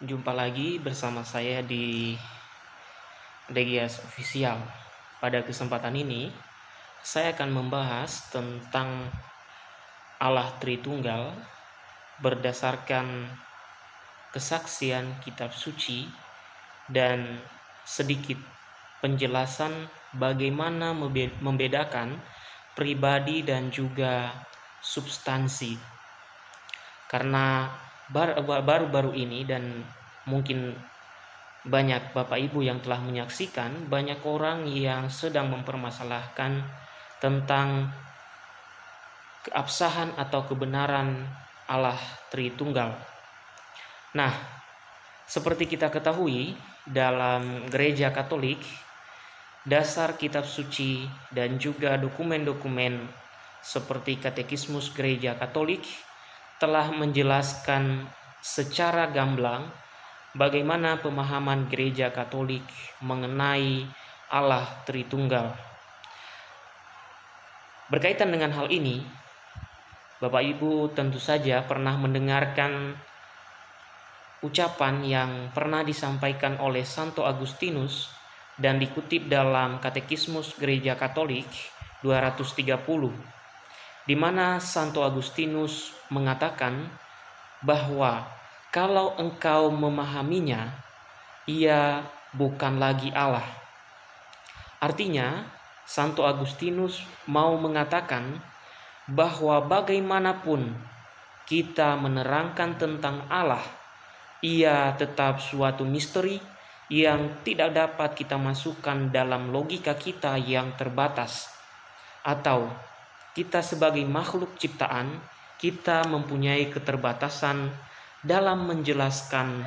Jumpa lagi bersama saya di DGS Official. Pada kesempatan ini, saya akan membahas tentang Allah Tritunggal berdasarkan kesaksian kitab suci dan sedikit penjelasan bagaimana membedakan pribadi dan juga substansi. Karena baru-baru ini dan mungkin banyak Bapak Ibu yang telah menyaksikan, banyak orang yang sedang mempermasalahkan tentang keabsahan atau kebenaran Allah Tritunggal. Nah, seperti kita ketahui, dalam gereja Katolik, dasar kitab suci dan juga dokumen-dokumen seperti Katekismus Gereja Katolik telah menjelaskan secara gamblang bagaimana pemahaman Gereja Katolik mengenai Allah Tritunggal. Berkaitan dengan hal ini, Bapak Ibu tentu saja pernah mendengarkan ucapan yang pernah disampaikan oleh Santo Agustinus dan dikutip dalam Katekismus Gereja Katolik 230, di mana Santo Agustinus mengatakan bahwa kalau engkau memahaminya, ia bukan lagi Allah. Artinya, Santo Agustinus mau mengatakan bahwa bagaimanapun kita menerangkan tentang Allah, ia tetap suatu misteri yang tidak dapat kita masukkan dalam logika kita yang terbatas. Atau kita sebagai makhluk ciptaan, kita mempunyai keterbatasan dalam menjelaskan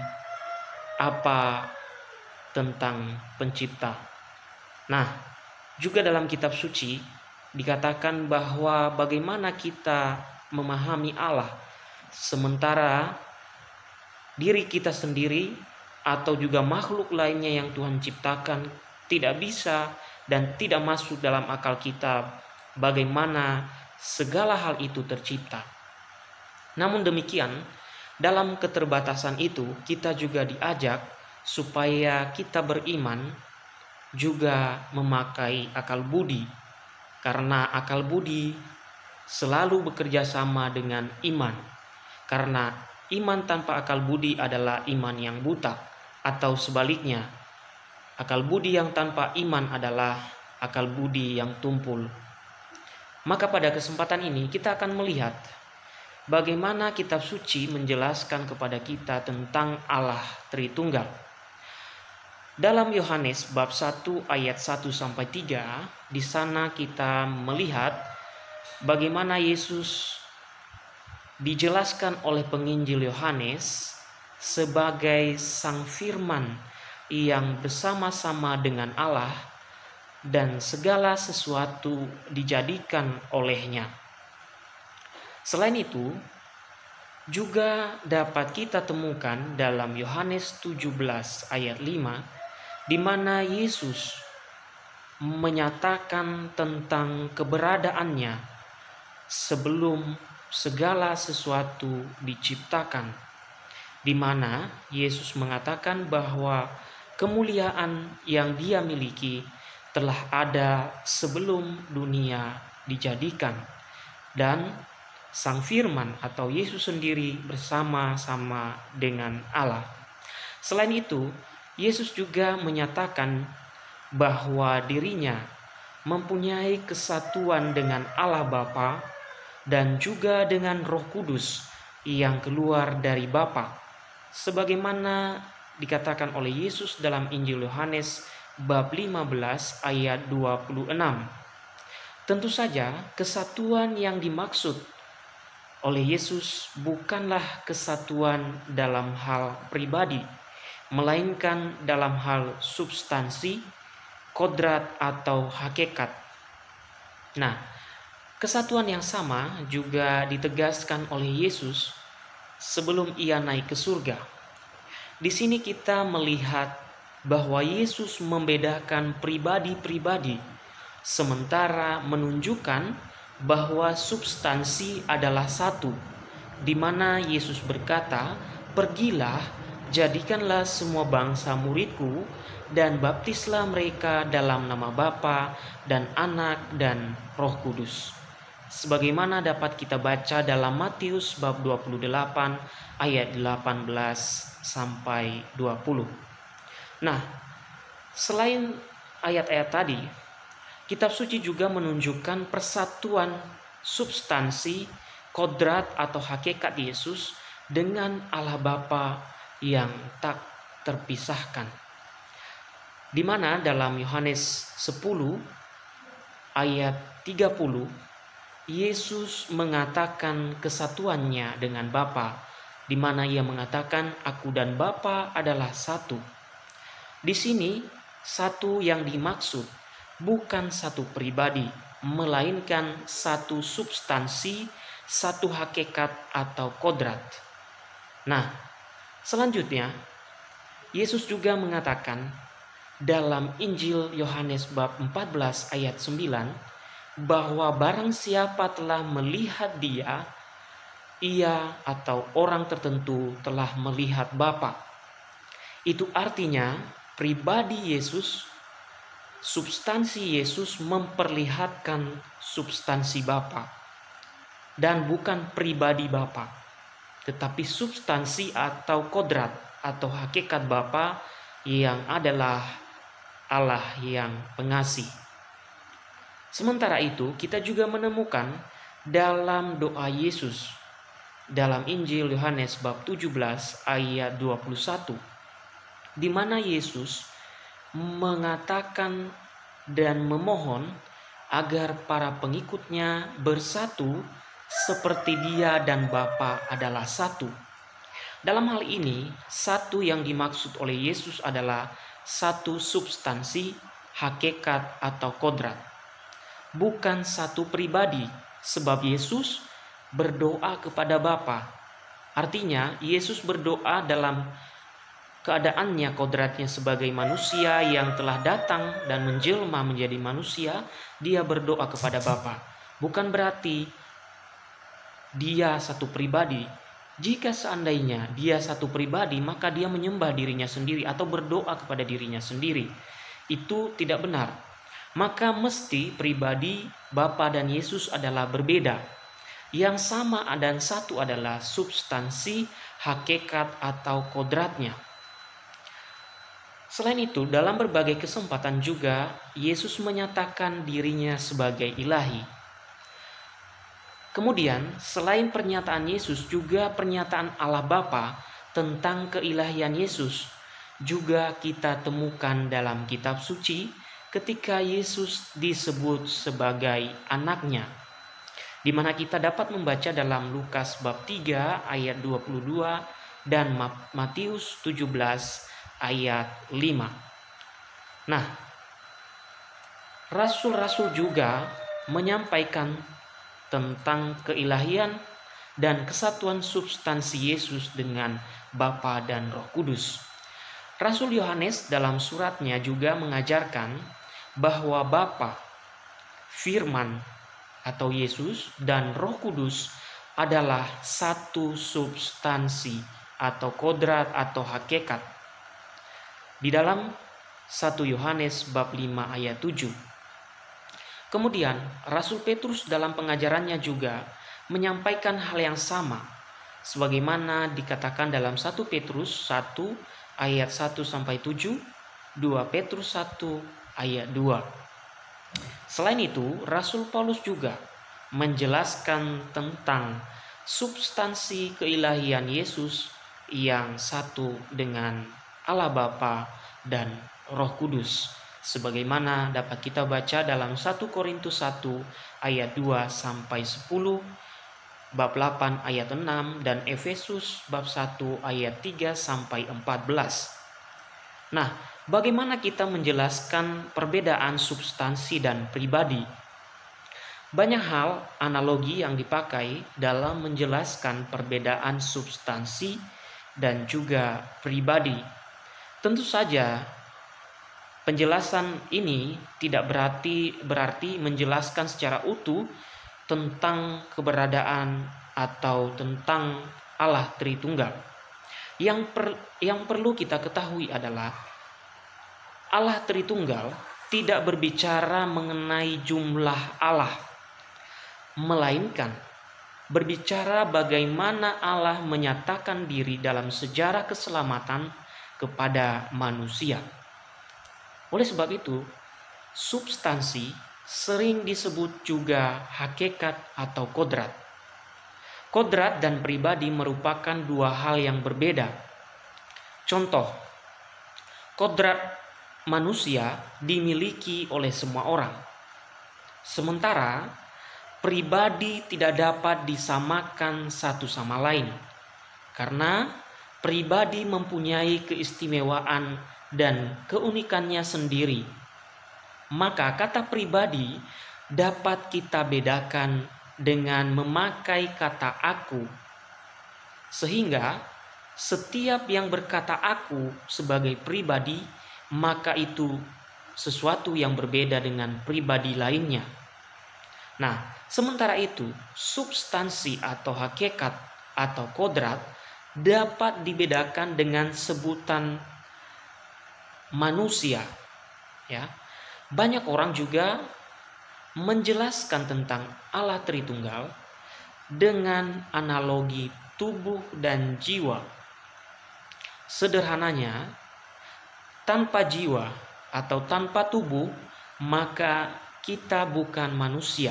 apa tentang pencipta. Nah, juga dalam kitab suci dikatakan bahwa bagaimana kita memahami Allah sementara diri kita sendiri atau juga makhluk lainnya yang Tuhan ciptakan tidak bisa dan tidak masuk dalam akal kita bagaimana segala hal itu tercipta. Namun demikian, dalam keterbatasan itu kita juga diajak supaya kita beriman juga memakai akal budi, karena akal budi selalu bekerja sama dengan iman. Karena iman tanpa akal budi adalah iman yang buta, atau sebaliknya, akal budi yang tanpa iman adalah akal budi yang tumpul. Maka pada kesempatan ini kita akan melihat bagaimana kitab suci menjelaskan kepada kita tentang Allah Tritunggal. Dalam Yohanes bab 1 ayat 1 sampai 3, di sana kita melihat bagaimana Yesus dijelaskan oleh penginjil Yohanes sebagai Sang Firman yang bersama-sama dengan Allah dan segala sesuatu dijadikan olehnya. Selain itu, juga dapat kita temukan dalam Yohanes 17 ayat 5, di mana Yesus menyatakan tentang keberadaannya sebelum segala sesuatu diciptakan, di mana Yesus mengatakan bahwa kemuliaan yang Dia miliki telah ada sebelum dunia dijadikan, dan Sang Firman atau Yesus sendiri bersama-sama dengan Allah. Selain itu, Yesus juga menyatakan bahwa dirinya mempunyai kesatuan dengan Allah Bapa dan juga dengan Roh Kudus yang keluar dari Bapa, sebagaimana dikatakan oleh Yesus dalam Injil Yohanes bab 15 ayat 26. Tentu saja kesatuan yang dimaksud oleh Yesus bukanlah kesatuan dalam hal pribadi, melainkan dalam hal substansi, kodrat atau hakikat. Nah, kesatuan yang sama juga ditegaskan oleh Yesus sebelum Ia naik ke surga. Di sini kita melihat bahwa Yesus membedakan pribadi-pribadi, sementara menunjukkan bahwa substansi adalah satu, di mana Yesus berkata, "Pergilah Jadikanlah semua bangsa muridku dan baptislah mereka dalam nama Bapa dan Anak dan Roh Kudus. Sebagaimana dapat kita baca dalam Matius bab 28 ayat 18 sampai 20. Nah, selain ayat-ayat tadi, kitab suci juga menunjukkan persatuan substansi, kodrat atau hakikat Yesus dengan Allah Bapa yang tak terpisahkan. Di mana dalam Yohanes 10 ayat 30 Yesus mengatakan kesatuannya dengan Bapa, di mana ia mengatakan aku dan Bapa adalah satu. Di sini satu yang dimaksud bukan satu pribadi, melainkan satu substansi, satu hakikat atau kodrat. Nah, selanjutnya Yesus juga mengatakan dalam Injil Yohanes bab 14 ayat 9 bahwa barang siapa telah melihat Dia, ia atau orang tertentu telah melihat Bapa. Itu artinya pribadi Yesus, substansi Yesus memperlihatkan substansi Bapa, dan bukan pribadi Bapa, tetapi substansi atau kodrat atau hakikat Bapa yang adalah Allah yang pengasih. Sementara itu, kita juga menemukan dalam doa Yesus dalam Injil Yohanes bab 17 ayat 21, di mana Yesus mengatakan dan memohon agar para pengikutnya bersatu seperti Dia dan Bapa adalah satu. Dalam hal ini, satu yang dimaksud oleh Yesus adalah satu substansi, hakikat atau kodrat, bukan satu pribadi, sebab Yesus berdoa kepada Bapa. Artinya, Yesus berdoa dalam keadaannya, kodratnya sebagai manusia yang telah datang dan menjelma menjadi manusia. Dia berdoa kepada Bapa. Bukan berarti dia satu pribadi. Jika seandainya dia satu pribadi, maka dia menyembah dirinya sendiri atau berdoa kepada dirinya sendiri. Itu tidak benar. Maka mesti pribadi Bapa dan Yesus adalah berbeda. Yang sama dan satu adalah substansi, hakikat atau kodratnya. Selain itu, dalam berbagai kesempatan juga Yesus menyatakan dirinya sebagai ilahi. Kemudian, selain pernyataan Yesus, juga pernyataan Allah Bapa tentang keilahian Yesus juga kita temukan dalam kitab suci ketika Yesus disebut sebagai anaknya, di mana kita dapat membaca dalam Lukas bab 3 ayat 22 dan Matius 17 ayat 5. Nah, rasul-rasul juga menyampaikan tentang keilahian dan kesatuan substansi Yesus dengan Bapa dan Roh Kudus. Rasul Yohanes dalam suratnya juga mengajarkan bahwa Bapa, Firman atau Yesus dan Roh Kudus adalah satu substansi atau kodrat atau hakikat. Di dalam 1 Yohanes bab 5 ayat 7. Kemudian Rasul Petrus dalam pengajarannya juga menyampaikan hal yang sama, sebagaimana dikatakan dalam 1 Petrus 1 ayat 1 sampai 7, 2 Petrus 1 ayat 2. Selain itu, Rasul Paulus juga menjelaskan tentang substansi keilahian Yesus yang satu dengan Allah Bapa dan Roh Kudus, sebagaimana dapat kita baca dalam 1 Korintus 1 ayat 2 sampai 10, bab 8 ayat 6 dan Efesus bab 1 ayat 3 sampai 14. Nah, bagaimana kita menjelaskan perbedaan substansi dan pribadi? Banyak hal analogi yang dipakai dalam menjelaskan perbedaan substansi dan juga pribadi. Tentu saja penjelasan ini tidak berarti menjelaskan secara utuh tentang keberadaan atau tentang Allah Tritunggal. Yang perlu kita ketahui adalah Allah Tritunggal tidak berbicara mengenai jumlah Allah, melainkan berbicara bagaimana Allah menyatakan diri dalam sejarah keselamatan kepada manusia. Oleh sebab itu, substansi sering disebut juga hakikat atau kodrat. Kodrat dan pribadi merupakan dua hal yang berbeda. Contoh, kodrat manusia dimiliki oleh semua orang, sementara pribadi tidak dapat disamakan satu sama lain, karena pribadi mempunyai keistimewaan dan keunikannya sendiri. Maka kata pribadi dapat kita bedakan dengan memakai kata aku, sehingga setiap yang berkata aku sebagai pribadi, maka itu sesuatu yang berbeda dengan pribadi lainnya. Nah, sementara itu substansi atau hakikat atau kodrat dapat dibedakan dengan sebutan manusia. Ya, banyak orang juga menjelaskan tentang Allah Tritunggal dengan analogi tubuh dan jiwa. Sederhananya, tanpa jiwa atau tanpa tubuh, maka kita bukan manusia.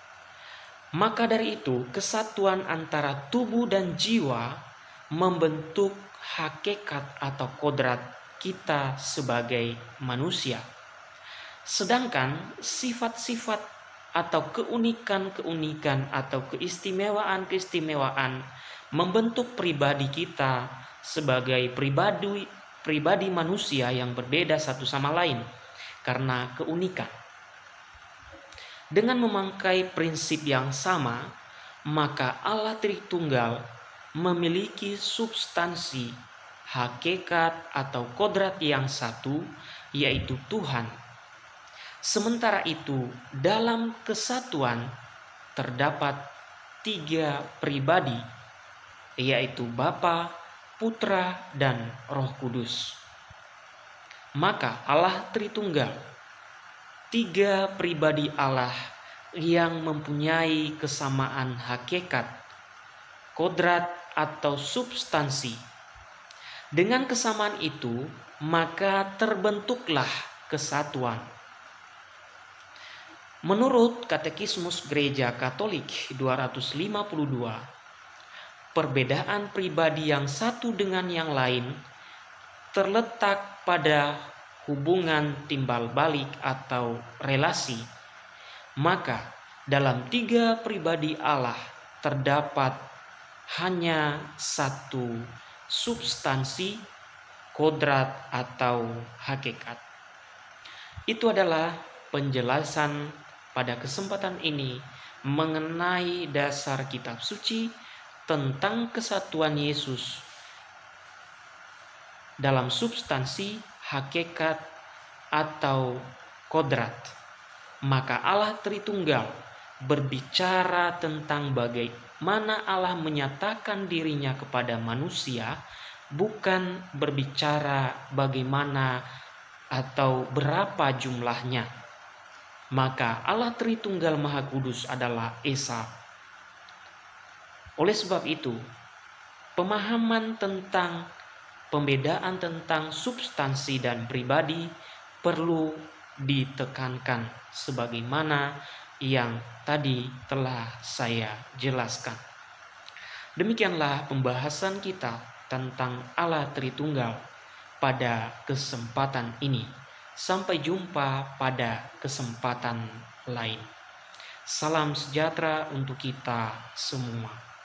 Maka dari itu, kesatuan antara tubuh dan jiwa membentuk hakikat atau kodrat kita sebagai manusia. Sedangkan sifat-sifat atau keunikan-keunikan atau keistimewaan-keistimewaan membentuk pribadi kita sebagai pribadi manusia yang berbeda satu sama lain karena keunikan. Dengan memakai prinsip yang sama, maka Allah Tritunggal memiliki substansi, hakikat atau kodrat yang satu, yaitu Tuhan. Sementara itu, dalam kesatuan terdapat 3 pribadi, yaitu Bapa, Putra, dan Roh Kudus. Maka Allah Tritunggal, 3 pribadi Allah yang mempunyai kesamaan hakikat, kodrat atau substansi. Dengan kesamaan itu, maka terbentuklah kesatuan. Menurut Katekismus Gereja Katolik 252, perbedaan pribadi yang satu dengan yang lain terletak pada hubungan timbal balik atau relasi. Maka dalam 3 pribadi Allah terdapat hanya satu substansi, kodrat atau hakikat. Itu adalah penjelasan pada kesempatan ini mengenai dasar kitab suci tentang kesatuan Yesus dalam substansi, hakikat, atau kodrat. Maka Allah Tritunggal berbicara tentang bagaimana Allah menyatakan dirinya kepada manusia, bukan berbicara bagaimana atau berapa jumlahnya. Maka Allah Tritunggal Maha Kudus adalah Esa. Oleh sebab itu, pemahaman tentang pembedaan tentang substansi dan pribadi perlu ditekankan sebagaimana yang tadi telah saya jelaskan. Demikianlah pembahasan kita tentang Allah Tritunggal pada kesempatan ini. Sampai jumpa pada kesempatan lain. Salam sejahtera untuk kita semua.